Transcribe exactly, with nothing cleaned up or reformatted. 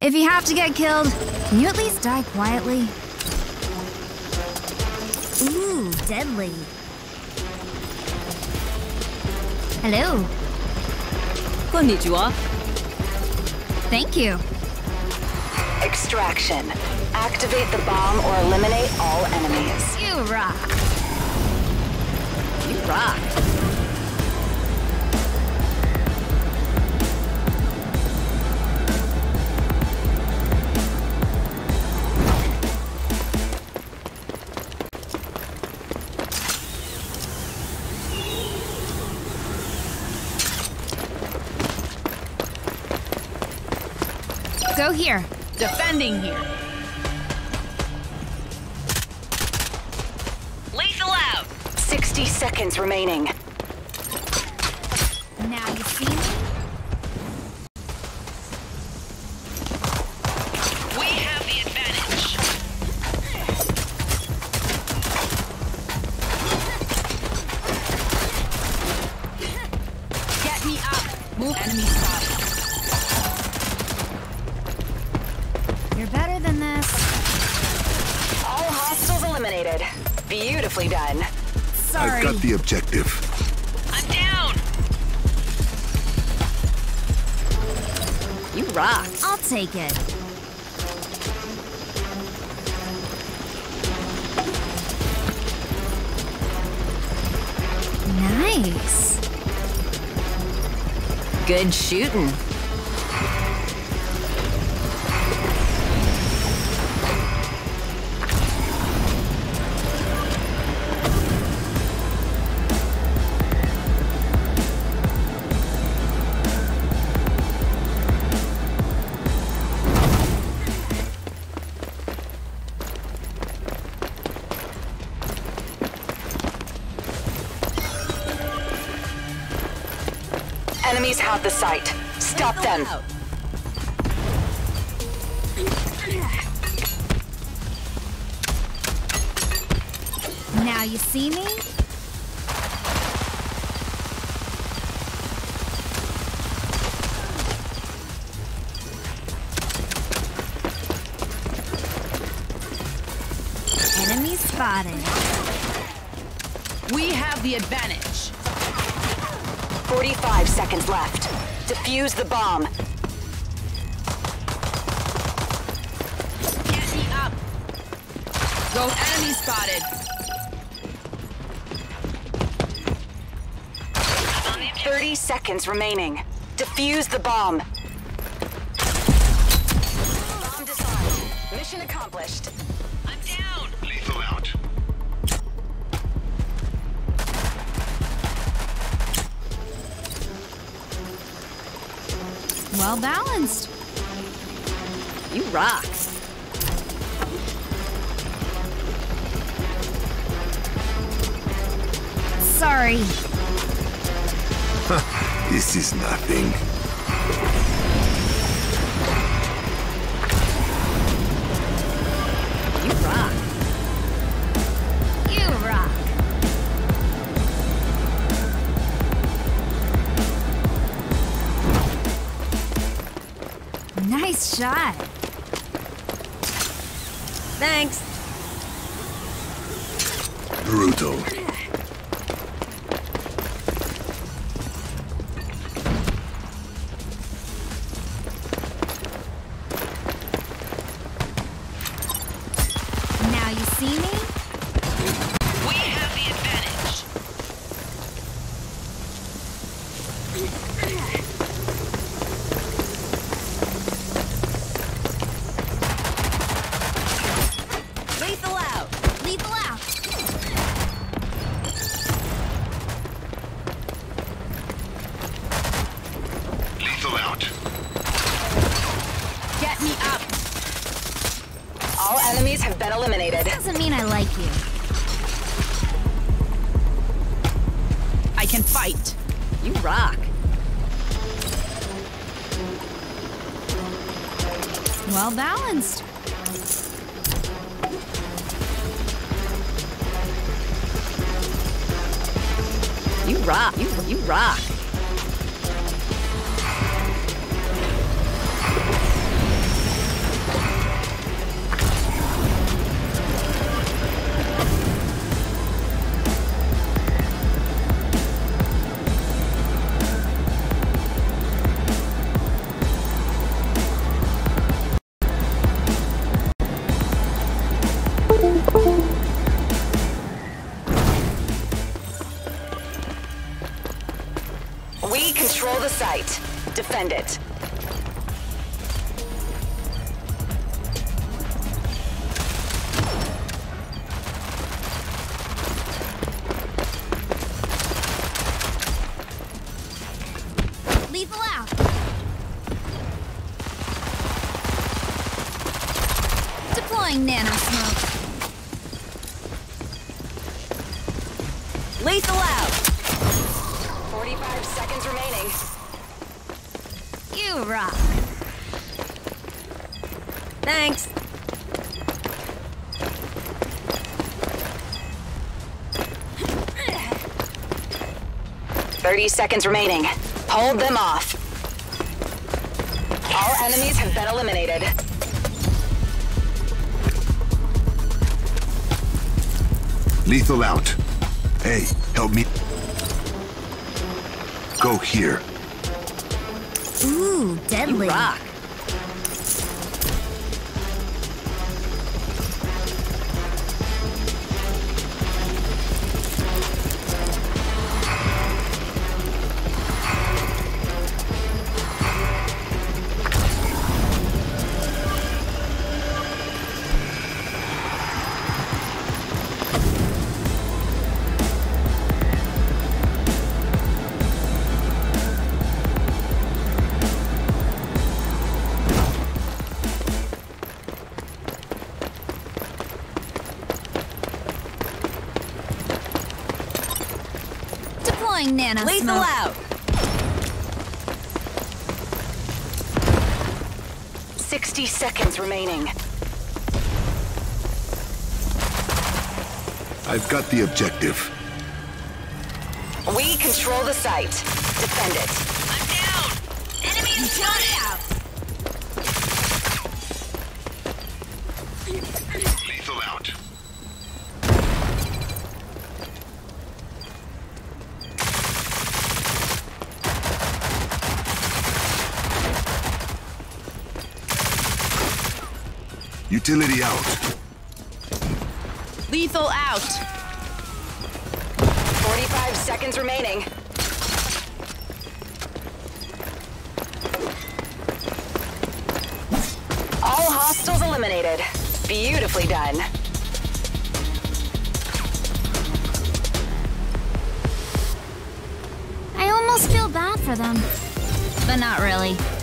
If you have to get killed, can you at least die quietly? Ooh, deadly. Hello. Konnichiwa. Thank you. Extraction. Activate the bomb or eliminate all enemies. You rock. You rock. Go here. Defending here. Lethal out. sixty seconds remaining. Now you see me? We have the advantage. Get me up. Move. Enemy spotted. You're better than this. All hostiles eliminated. Beautifully done. Sorry. I've got the objective. I'm down. You rock. I'll take it. Nice. Good shooting. Enemies have the site. Stop them. Now you see me? Enemy spotted. We have the advantage. forty-five seconds left. Defuse the bomb. Get me up. Go enemy spotted. thirty seconds remaining. Defuse the bomb. Bomb disarmed. Mission accomplished. I'm down. Lethal out. Well balanced. You rock. Sorry. This is nothing. You rock. You rock. Nice shot. Thanks. Brutal. Now you see me? We have the advantage. Lethal out. Lethal out. Lethal out. Get me up. All enemies have been eliminated. Doesn't mean I like you. I can fight. You rock. Well balanced. You rock. You, you rock. site. Defend it. Lethal out. Deploying nano smoke. Lethal out. forty-five seconds remaining. You rock. Thanks. thirty seconds remaining. Hold them off. All enemies have been eliminated. Lethal out. Hey, help me. Go here. Ooh, deadly. You rock. Deploying nano Lethal smoke. out. sixty seconds remaining. I've got the objective. We control the site. Defend it. I'm down. Enemies shot out. Lethal out. Utility out. Lethal out. forty-five seconds remaining. All hostiles eliminated. Beautifully done. I almost feel bad for them. But not really.